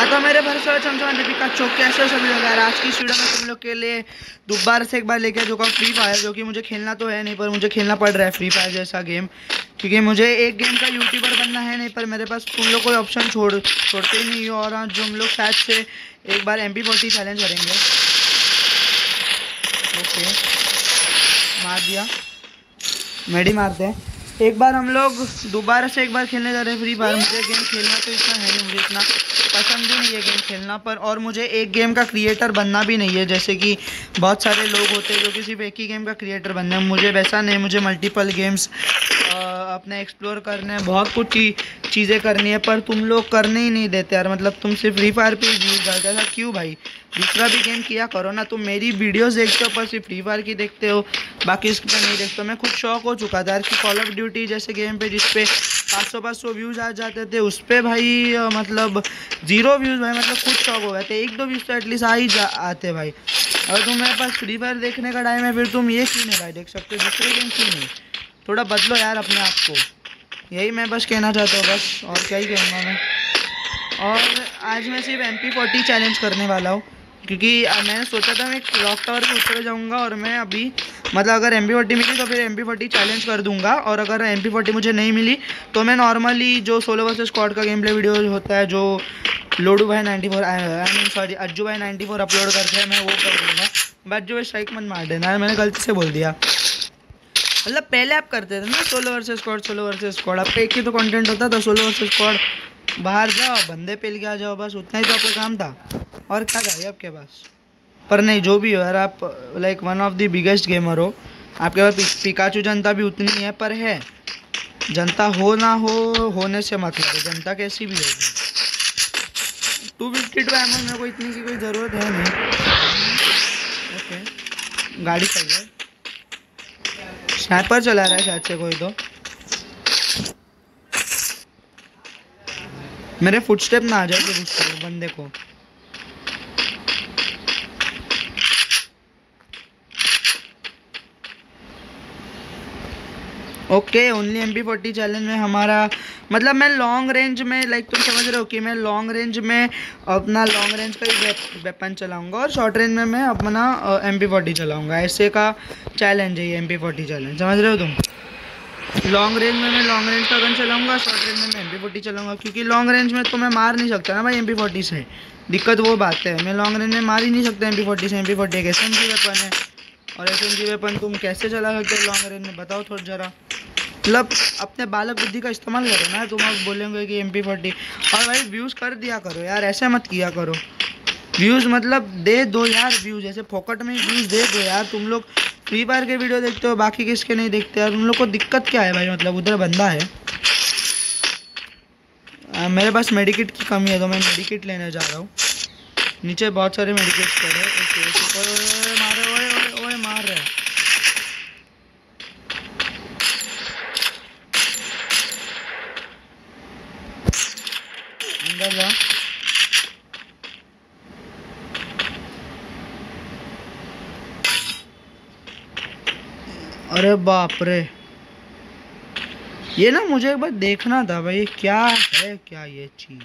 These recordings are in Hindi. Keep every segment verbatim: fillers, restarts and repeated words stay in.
हाँ तो मेरे भरोसे चमचमा दीपिका चौक कैसे हो सभी लोग यार। आज की इस वीडियो में तुम लोग के लिए दोबारा से एक बार लेके जो फ्री फायर, जो कि मुझे खेलना तो है नहीं पर मुझे खेलना पड़ रहा है फ्री फायर जैसा गेम, क्योंकि मुझे एक गेम का यूट्यूबर बनना है नहीं, पर मेरे पास तुम लोग कोई ऑप्शन छोड़ छोड़ते ही नहीं हो। और आज जो हम लोग शायद से एक बार एम पी फोर्टी चैलेंज करेंगे। ओके मार दिया, मेडी मारते हैं। एक बार हम लोग दोबारा से एक बार खेलने जा रहे हैं फ्री फायर। मुझे गेम खेलना तो इतना है नहीं, मुझे इतना पसंद भी नहीं है गेम खेलना पर, और मुझे एक गेम का क्रिएटर बनना भी नहीं है जैसे कि बहुत सारे लोग होते हैं जो कि सिर्फ एक ही गेम का क्रिएटर बनना है। मुझे वैसा नहीं, मुझे मल्टीपल गेम्स अपने एक्सप्लोर करने हैं, बहुत कुछ चीज़ें करनी है, पर तुम लोग करने ही नहीं देते यार। मतलब तुम सिर्फ फ्री फायर पे ही व्यूज डालते हो, ऐसा क्यों भाई? दूसरा भी गेम किया करो ना। तुम मेरी वीडियोस देखते हो पर सिर्फ फ्री फायर की देखते हो, बाकी इस पर नहीं देखते हो। मैं खुद शौक हो चुका था यार कि कॉल ऑफ ड्यूटी जैसे गेम पे जिसपे पाँच सौ पाँच सौ व्यूज़ आ जाते थे उस पर भाई मतलब जीरो व्यूज़ भाई, मतलब खुद शौक हो गए थे। एक दो व्यूज़ तो एटलीस्ट आ ही जा आते भाई। अगर तुम्हारे पास फ्री फायर देखने का टाइम है फिर तुम ये क्यों नहीं भाई देख सकते, दूसरे गेम क्यों नहीं? थोड़ा बदलो यार अपने आप को, यही मैं बस कहना चाहता हूँ बस, और क्या ही कहूँगा मैं। और आज मैं सिर्फ एम पी फोर्टी चैलेंज करने वाला हूँ, क्योंकि मैंने सोचा था मैं क्लॉक टावर के ऊपर जाऊँगा और मैं अभी मतलब अगर एम पी फोर्टी मिली तो फिर एम पी फोर्टी चैलेंज कर दूँगा, और अगर एम पी फोर्टी मुझे नहीं मिली तो मैं नॉर्मली जो सोलो वर्सेस स्क्वाड का गेम प्ले वीडियो होता है जो लोडू भाई ninety four I mean sorry Ajju भाई नाइन्टी फोर अपलोड करते हैं, मैं वो कर दूँगा। बट जो स्ट्राइक मत मार देना, मैंने गलती से बोल दिया। मतलब पहले आप करते थे ना solo versus squad, solo versus squad, आप एक ही तो कंटेंट होता था सोलो वर्सेस स्क्वाड, बाहर जाओ बंदे पेल के आ जाओ, बस उतना ही तो आपका काम था। और क्या चाहिए आपके पास? पर नहीं, जो भी हो यार, आप like one of the biggest gamer हो, आपके पास पिकाचू जनता भी उतनी है, पर है जनता हो ना हो होने से मतलब है, जनता कैसी भी होगी। टू फिफ्टी टू एम मेरे को इतनी की कोई ज़रूरत है नहीं। ओके गाड़ी चल रहा है, स्नाइपर चला रहा है शायद से कोई तो। मेरे फुटस्टेप ना आ जाए तो बंदे को। Okay only M P forty challenge में हमारा मतलब मैं लॉन्ग रेंज में, लाइक तुम समझ रहे हो कि मैं लॉन्ग रेंज में अपना लॉन्ग रेंज का ही वेपन चलाऊंगा और शॉर्ट रेंज में मैं अपना एम पी फोर्टी चलाऊंगा। ऐसे का चैलेंज है ये एम पी फोर्टी चैलेंज, समझ रहे हो तुम? लॉन्ग रेंज में मैं लॉन्ग रेंज का गन चलाऊंगा, शॉर्ट रेंज में मैं एम पी फोर्टी चलाऊंगा, क्योंकि लॉन्ग रेंज में तो मैं मार नहीं सकता ना भाई एम पी फोर्टी से। दिक्कत वो बात है, मैं लॉन्ग रेंज में मार ही नहीं सकता एम पी फोर्टी से। एम पी फोर्टी एक एस एम जी वेपन है, और एस एम जी वेपन तुम कैसे चला सकते हो लॉन्ग रेंज में, बताओ थोड़ा ज़रा। मतलब अपने बालक बुद्धि का इस्तेमाल करो ना। तुम अब बोलेंगे कि एम पी फोर्टी, और भाई व्यूज़ कर दिया करो यार, ऐसे मत किया करो। व्यूज़ मतलब दे दो यार, व्यूज़ ऐसे फोकट में व्यूज़ दे दो यार। तुम लोग फ्री फायर के वीडियो देखते हो, बाकी किसके नहीं देखते यार? तुम लोग को दिक्कत क्या है भाई? मतलब उधर बंदा है, आ, मेरे पास मेडिकेट की कमी है तो मैं मेडिकेट लेने जा रहा हूँ। नीचे बहुत सारे मेडिकेट पड़े हैं, मारे ओए ओए ओए मार रहे हैं। अंदर जा, अरे बाप रे, ये ना मुझे एक बार देखना था भाई, क्या है क्या ये चीज।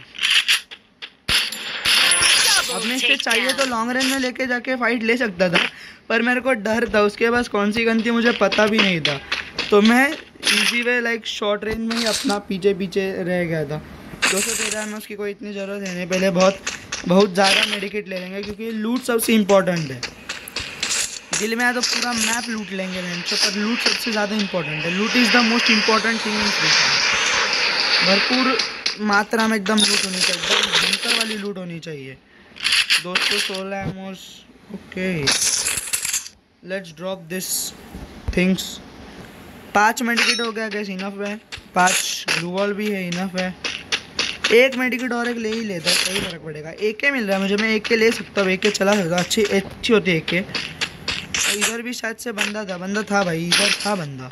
अब मैं इससे चाहिए तो लॉन्ग रेंज में लेके जाके फाइट ले सकता था, पर मेरे को डर था, उसके पास कौन सी गन थी मुझे पता भी नहीं था, तो मैं easy way like short range में ही अपना पीछे पीछे रह गया था। दो सौ तेरह में उसकी कोई इतनी ज़रूरत है नहीं, पहले बहुत बहुत ज़्यादा मेडिकेट ले लेंगे क्योंकि लूट सबसे इम्पोर्टेंट है। दिल में आया तो पूरा मैप लूट लेंगे रेंचो, पर लूट सबसे ज़्यादा इंपॉर्टेंट है। Loot is the most important thing in free fire. भरपूर मात्रा में एकदम लूट होनी चाहिए, एकदम भयंकर वाली लूट होनी चाहिए। दोस्तों सोलह ammos, okay let's drop this things. पाँच मेडिकेट हो गया गैस, इनफ है। पाँच ग्लू वॉल भी है, इनफ है। एक मेडिकेट और एक ले ही लेता है, सही फर्क पड़ेगा। एक के मिल रहा है मुझे, मैं एक के ले सकता हूँ, एक के चला सकता, अच्छी अच्छी होती है एक के। इधर भी शायद से बंदा था, बंदा था भाई, इधर था बंदा।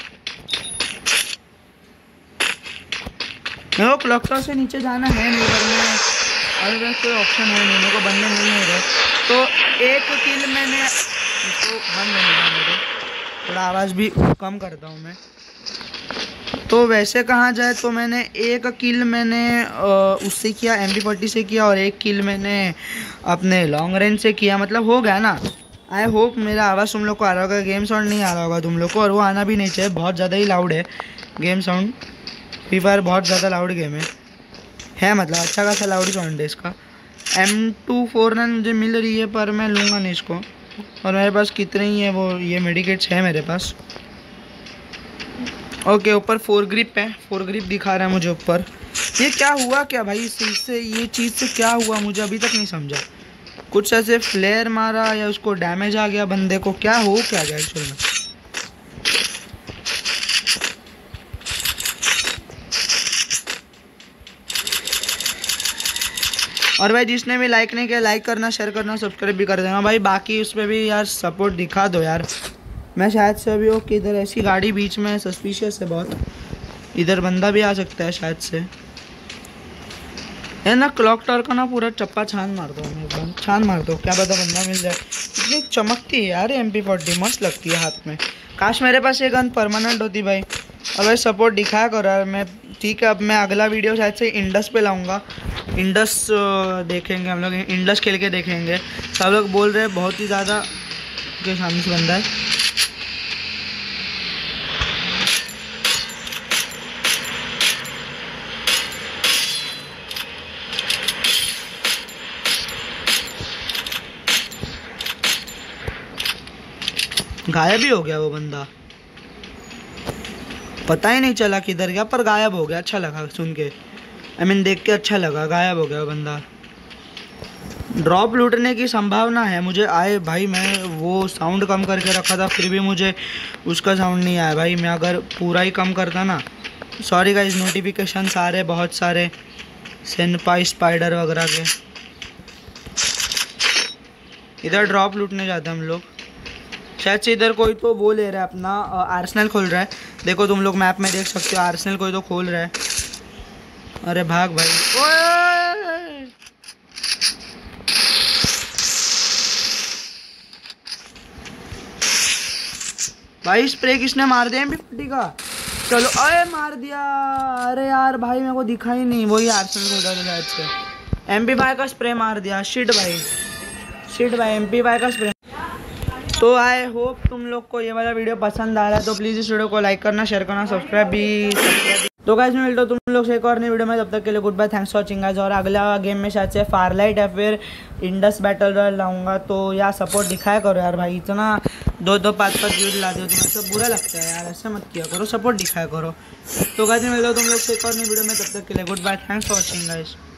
मेरे को क्लॉक टावर से नीचे जाना है नहीं, पर मैं अगर कोई ऑप्शन है नहीं, मेरे को बंदे नहीं है इधर, तो एक किल मैंने इसको बंद नहीं था। मेरे थोड़ा आवाज़ भी कम करता हूँ मैं। तो वैसे कहा जाए तो मैंने एक किल मैंने उससे किया, एम पी फोर्टी से किया, और एक किल मैंने अपने लॉन्ग रेंज से किया। मतलब हो गया ना। आई होप मेरा आवाज़ तुम लोग को आ रहा होगा, गेम साउंड नहीं आ रहा होगा तुम लोग को, और वो आना भी नहीं चाहिए, बहुत ज़्यादा ही लाउड है गेम साउंड। फ्री फायर बहुत ज़्यादा लाउड गेम है है मतलब अच्छा खासा लाउड साउंड है इसका। एम टू फोर नाइन मुझे मिल रही है पर मैं लूँगा नहीं इसको, और मेरे पास कितने ही है वो ये मेडिकेट्स है मेरे पास। ओके ऊपर फोर ग्रिप है, फोर ग्रिप दिखा रहा है मुझे ऊपर। ये क्या हुआ क्या भाई इस चीज़ से, ये चीज़ से क्या हुआ मुझे अभी तक नहीं समझा। कुछ ऐसे फ्लेयर मारा या उसको डैमेज आ गया बंदे को, क्या हो क्या गया एक्चुअल में। और भाई जिसने भी लाइक नहीं किया लाइक करना, शेयर करना, सब्सक्राइब भी कर देना भाई। बाकी उस पर भी यार सपोर्ट दिखा दो यार। मैं शायद से अभी वो किधर ऐसी गाड़ी बीच में सस्पिशियस है बहुत, इधर बंदा भी आ सकता है शायद से। है ना क्लॉक टावर का ना पूरा चप्पा छान मार दो, मैं एकदम छान मार दो, क्या पता बंदा मिल जाए। इतनी चमकती है यार एम पी फोर्टी, मस्त लगती है हाथ में। काश मेरे पास ये गन परमानेंट होती भाई। अब भाई सपोर्ट दिखाया करो यार। मैं ठीक है अब मैं अगला वीडियो शायद से इंडस पे लाऊंगा। इंडस देखेंगे हम लोग, इंडस खेल के देखेंगे। सब लोग बोल रहे हैं बहुत ही ज़्यादा के सामने से बंदा है। गायब ही हो गया वो बंदा, पता ही नहीं चला किधर गया, पर गायब हो गया। अच्छा लगा सुन के, आई मीन देख के अच्छा लगा, गायब हो गया वो बंदा। ड्रॉप लूटने की संभावना है मुझे आए भाई। मैं वो साउंड कम करके रखा था फिर भी मुझे उसका साउंड नहीं आया भाई। मैं अगर पूरा ही कम करता ना, सॉरी गाइस नोटिफिकेशन आ रहे बहुत सारे सेनपाई स्पाइडर वगैरह के। इधर ड्रॉप लूटने जाते हम लोग, शायद से इधर कोई तो वो ले रहा है अपना आर्सेनल खोल रहा है। देखो तुम लोग मैप में देख सकते हो आर्सेनल कोई तो खोल रहा है। अरे भाग भाई, ओए! भाई स्प्रे किसने मार दिया एम पी फोर्टी का। चलो अरे मार दिया। अरे यार भाई मेरे को दिखा ही नहीं, वही आर्सेनल खोल रहा था शायद से। एम पी फाइव का स्प्रे मार दिया, शिट भाई शिट भाई एम पी फाइव का स्प्रे। तो आई होप तुम लोग को ये वाला वीडियो पसंद आ रहा है, तो प्लीज़ इस वीडियो को लाइक करना, शेयर करना, सब्सक्राइब भी सब्सक्राइब। तो गाइस मैं मिलता हूँ तुम लोग से एक और नई वीडियो में, तब तक के लिए good bye, thanks for watching guys. और अगला गेम में शायद से फारलाइट या फिर इंडस बैटल रॉयल लाऊंगा, तो यार सपोर्ट दिखाया करो यार भाई। इतना दो दो पाँच पाँच वीडियो ला दो तुम्हें तो बुरा लगता है यार, ऐसे मत किया करो, सपोर्ट दिखाया करो। तो गाइस मैं मिलता हूँ तुम लोग से एक और नई वीडियो में, तब तक के लिए good bye, thanks for watching guys.